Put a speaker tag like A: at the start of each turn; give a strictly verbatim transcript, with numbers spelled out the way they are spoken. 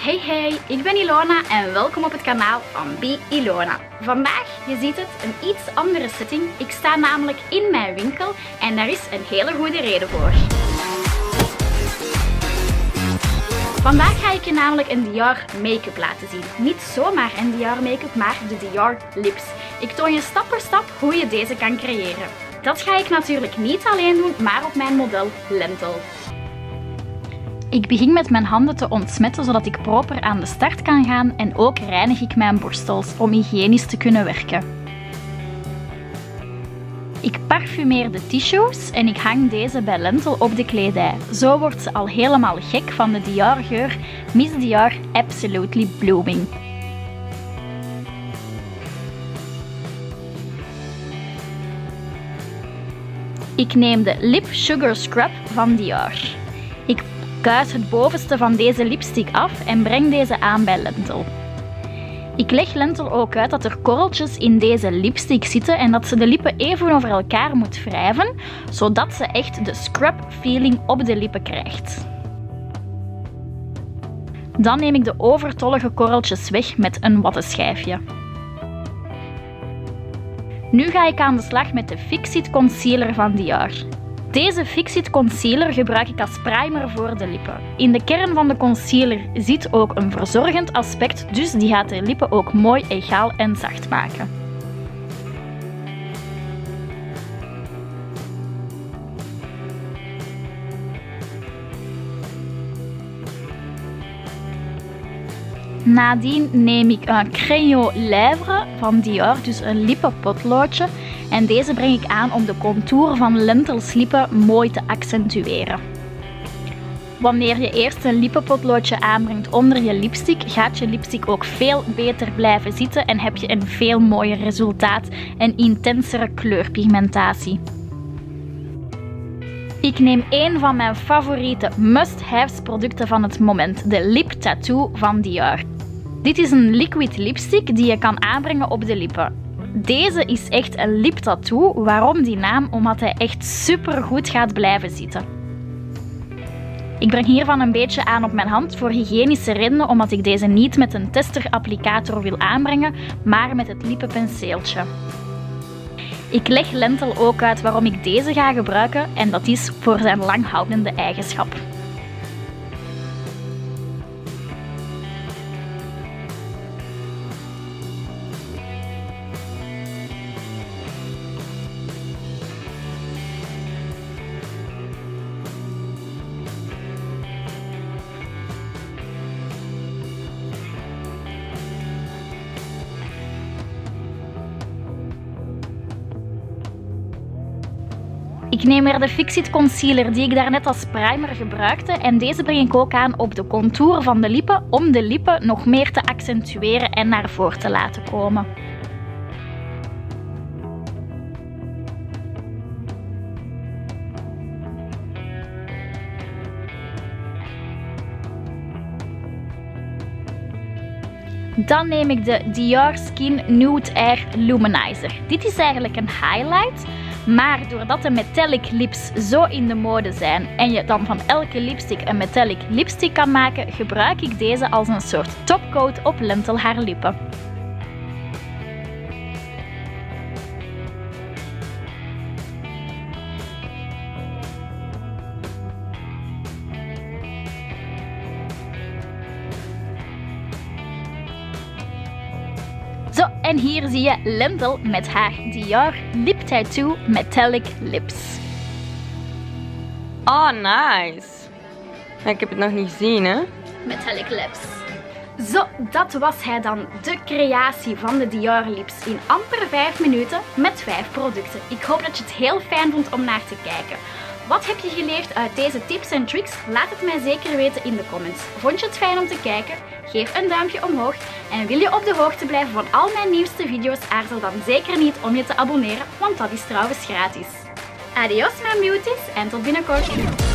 A: Hey hey, ik ben Ilona en welkom op het kanaal van Be Ilona. Vandaag, je ziet het, een iets andere setting. Ik sta namelijk in mijn winkel en daar is een hele goede reden voor. Vandaag ga ik je namelijk een Dior make-up laten zien. Niet zomaar een Dior make-up, maar de Dior Lips. Ik toon je stap voor stap hoe je deze kan creëren. Dat ga ik natuurlijk niet alleen doen, maar op mijn model Lentil. Ik begin met mijn handen te ontsmetten zodat ik proper aan de start kan gaan en ook reinig ik mijn borstels om hygiënisch te kunnen werken. Ik parfumeer de tissues en ik hang deze bij Lentil op de kledij. Zo wordt ze al helemaal gek van de Dior geur Miss Dior Absolutely Blooming. Ik neem de Lip Sugar Scrub van Dior. Ik kuis het bovenste van deze lipstick af en breng deze aan bij Lentil. Ik leg Lentil ook uit dat er korreltjes in deze lipstick zitten en dat ze de lippen even over elkaar moet wrijven, zodat ze echt de scrub feeling op de lippen krijgt. Dan neem ik de overtollige korreltjes weg met een wattenschijfje. Nu ga ik aan de slag met de Fix-It Concealer van Dior. Deze Fix-It Concealer gebruik ik als primer voor de lippen. In de kern van de concealer zit ook een verzorgend aspect, dus die gaat de lippen ook mooi egaal en zacht maken. Nadien neem ik een Crayon Lèvres van Dior, dus een lippenpotloodje. En deze breng ik aan om de contour van Lentils lippen mooi te accentueren. Wanneer je eerst een lippenpotloodje aanbrengt onder je lipstick, gaat je lipstick ook veel beter blijven zitten en heb je een veel mooier resultaat en intensere kleurpigmentatie. Ik neem een van mijn favoriete must-haves producten van het moment, de Lip Tattoo van Dior. Dit is een liquid lipstick die je kan aanbrengen op de lippen. Deze is echt een lip tattoo. Waarom die naam? Omdat hij echt super goed gaat blijven zitten. Ik breng hiervan een beetje aan op mijn hand voor hygiënische redenen, omdat ik deze niet met een testerapplicator wil aanbrengen, maar met het lippenpenseeltje. Ik leg Lentil ook uit waarom ik deze ga gebruiken en dat is voor zijn langhoudende eigenschap. Ik neem weer de Fix-It Concealer die ik daarnet als primer gebruikte en deze breng ik ook aan op de contour van de lippen om de lippen nog meer te accentueren en naar voren te laten komen. Dan neem ik de Dior Skin Nude Air Luminizer. Dit is eigenlijk een highlight. Maar doordat de metallic lips zo in de mode zijn en je dan van elke lipstick een metallic lipstick kan maken, gebruik ik deze als een soort topcoat op Lentil haar lippen. Zo, en hier zie je Lentil met haar Dior Lip Tattoo Metallic Lips.
B: Oh, nice. Ik heb het nog niet gezien, hè?
A: Metallic Lips. Zo, dat was hij dan, de creatie van de Dior Lips in amper vijf minuten met vijf producten. Ik hoop dat je het heel fijn vond om naar te kijken. Wat heb je geleerd uit deze tips en tricks? Laat het mij zeker weten in de comments. Vond je het fijn om te kijken? Geef een duimpje omhoog. En wil je op de hoogte blijven van al mijn nieuwste video's? Aarzel dan zeker niet om je te abonneren, want dat is trouwens gratis. Adios mijn beauties en tot binnenkort.